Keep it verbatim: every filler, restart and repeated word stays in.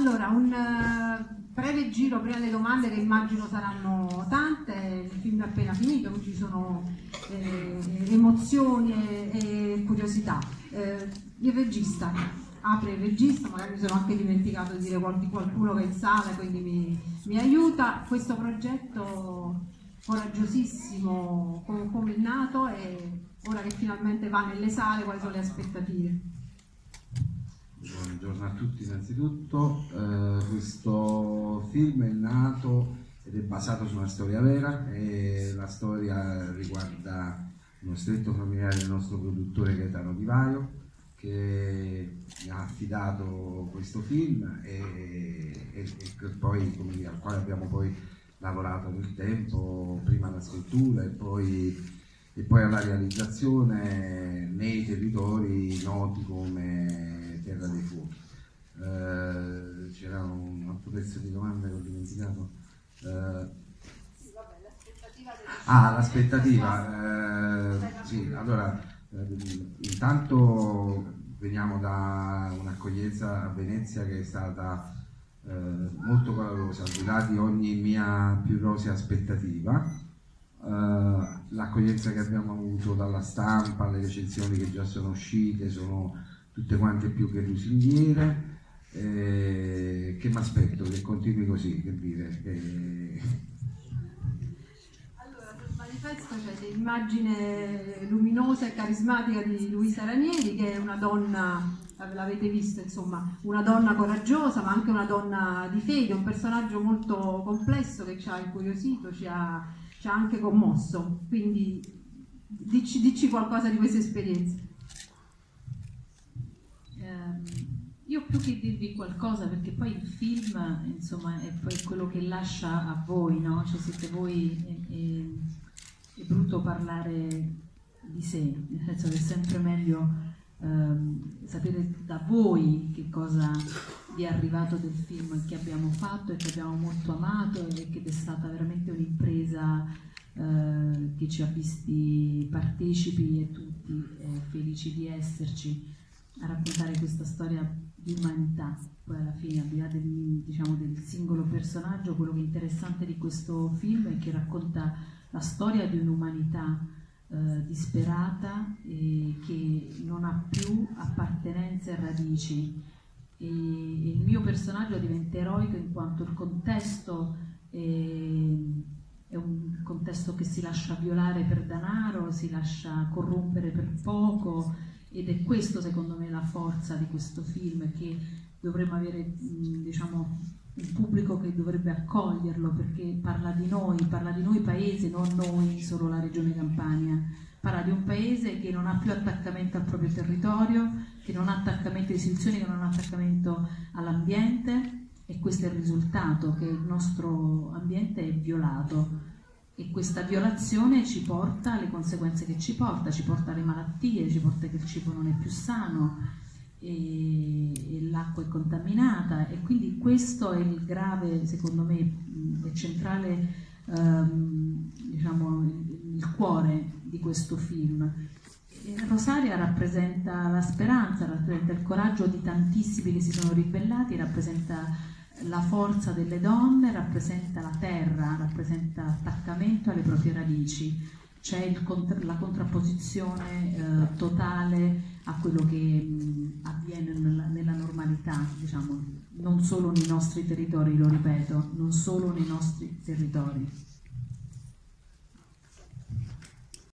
Allora, un uh, breve giro prima delle domande, che immagino saranno tante. Il film è appena finito, quindi ci sono eh, emozioni e, e curiosità. Eh, il regista, apre il regista, magari mi sono anche dimenticato di dire qualche, qualcuno che è in sala, quindi mi, mi aiuta. Questo progetto coraggiosissimo, come, come è nato, e ora che finalmente va nelle sale, quali sono le aspettative? Buongiorno a tutti innanzitutto. Eh, questo film è nato ed è basato su una storia vera, e la storia riguarda uno stretto familiare del nostro produttore Gaetano Di Vaio, che mi ha affidato questo film e, e, e poi, come dire, al quale abbiamo poi lavorato nel tempo, prima alla scrittura e poi, e poi alla realizzazione nei territori noti come Terra dei Fuochi. Eh, c'era un altro pezzo di domanda che ho dimenticato. Eh, ah, l'aspettativa. Eh, sì, allora, eh, intanto veniamo da un'accoglienza a Venezia che è stata eh, molto calorosa, al di là di ogni mia più rosea aspettativa. Uh, l'accoglienza che abbiamo avuto dalla stampa, le recensioni che già sono uscite sono tutte quante più che lusinghiere. Eh, che mi aspetto? Che continui così, che dire. Eh... Allora, sul manifesto c'è l'immagine luminosa e carismatica di Luisa Ranieri, che è una donna, l'avete visto, insomma, una donna coraggiosa, ma anche una donna di fede, un personaggio molto complesso che ci ha incuriosito, ci ha ci ha anche commosso, quindi dici, dici qualcosa di questa esperienza. Eh, io più che dirvi qualcosa, perché poi il film, insomma, è poi quello che lascia a voi, no? Cioè siete voi, e, e, è brutto parlare di sé, nel senso che è sempre meglio ehm, sapere da voi che cosa vi è arrivato del film che abbiamo fatto e che abbiamo molto amato, e che è stata veramente un'impresa eh, che ci ha visti partecipi e tutti eh, felici di esserci, a raccontare questa storia di umanità. Poi alla fine, al di là del, diciamo, del singolo personaggio, quello che è interessante di questo film è che racconta la storia di un'umanità eh, disperata e che non ha più appartenenze e radici. E il mio personaggio diventa eroico in quanto il contesto è, è un contesto che si lascia violare per denaro, si lascia corrompere per poco, ed è questo secondo me la forza di questo film, che dovremmo avere, diciamo, un pubblico che dovrebbe accoglierlo, perché parla di noi, parla di noi paese, non noi solo la regione Campania. Parla di un paese che non ha più attaccamento al proprio territorio, che non ha attaccamento alle istituzioni, che non ha attaccamento all'ambiente, e questo è il risultato, che il nostro ambiente è violato, e questa violazione ci porta alle conseguenze che ci porta, ci porta alle malattie, ci porta che il cibo non è più sano e, e l'acqua è contaminata, e quindi questo è il grave, secondo me, è centrale, ehm, diciamo, il, il cuore di questo film. Rosaria rappresenta la speranza, rappresenta il coraggio di tantissimi che si sono ribellati, rappresenta la forza delle donne, rappresenta la terra, rappresenta l'attaccamento alle proprie radici. C'è la contrapposizione eh, totale a quello che mh, avviene nella, nella normalità, diciamo, non solo nei nostri territori, lo ripeto, non solo nei nostri territori.